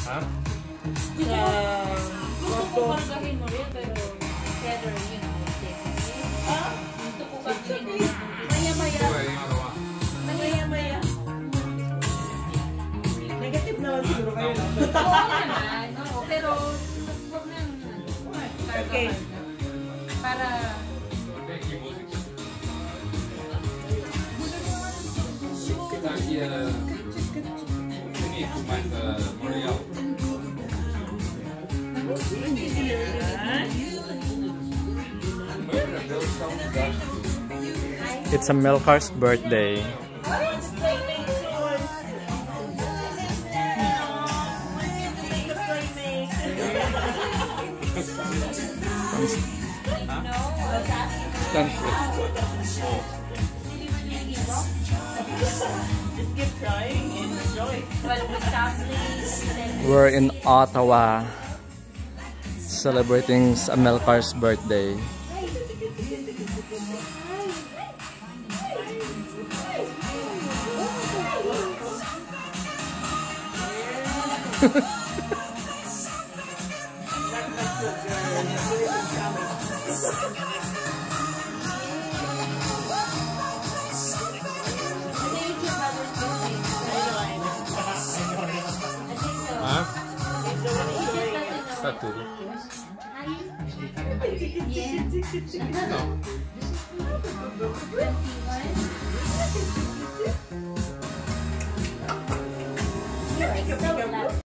Ha? Gusto ko kargahin mo rin, pero cheddar yun. Gusto ko kargahin mo. Maya-maya. Maya-maya. Negative naman siguro kayo. Oo naman. Oo, pero huwag nang kargahan. Para... It's Amilcar's birthday. We're in Ottawa celebrating Amilcar's birthday. Satu. Yeah.